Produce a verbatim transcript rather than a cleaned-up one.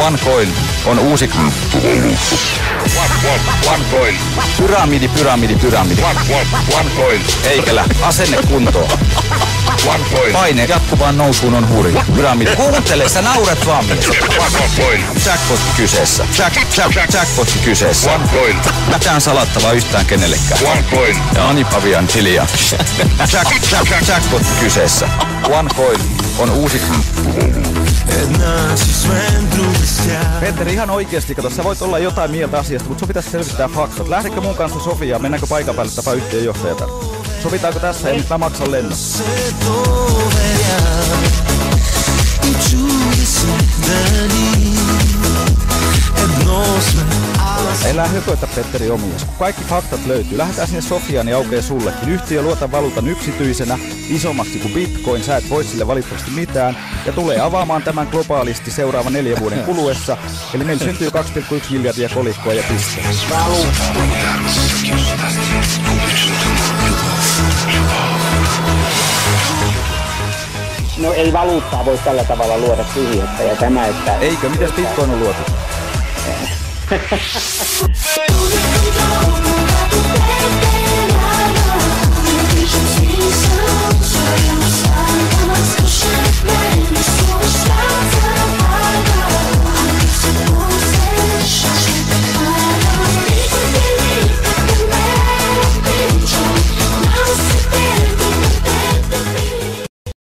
OneCoin on uusi kryptovaluutta. OneCoin. Pyramidi, pyramidi, pyramidi. OneCoin. Eikelä, asenne kuntoon. OneCoin. Paine jatkuvaan nousuun on hurja. Pyramidi. Kuuntele, sä nauret vaan mies. OneCoin. Jackpot kyseessä. Jack, jack, jackpot kyseessä. OneCoin. Mitään salattavaa yhtään kenellekään. OneCoin. Ja Anipavian tilia. Jack, jack, jackpot kyseessä. OneCoin on uusi kryptovaluutta. Petteri, ihan oikeesti, kato, sä voit olla jotain mieltä asiasta, mutta sun pitäisi selvittää faktat. Lähdekö mun kanssa Sofiaan, mennäänkö paikan päälle tapaa yhtiöjohtajata? Sovitaanko tässä, ei nyt mä maksan lennon. Elää höpötä, Petteri, omias. Kun kaikki faktat löytyy, lähdetään sinne Sofiaan ja aukeaa sullekin. Yhtiö luota valuutan yksityisenä, isommaksi kuin Bitcoin, sä et voi sille valitettavasti mitään. Ja tulee avaamaan tämän globaalisti seuraavan neljän vuoden kuluessa. Eli meillä syntyy kaksi pilkku yksi miljardia kolikkoa ja piste. No ei valuuttaa voi tällä tavalla luoda tyhjästä ja tämä, että... Eikö? Mitäs Bitcoin on luotu?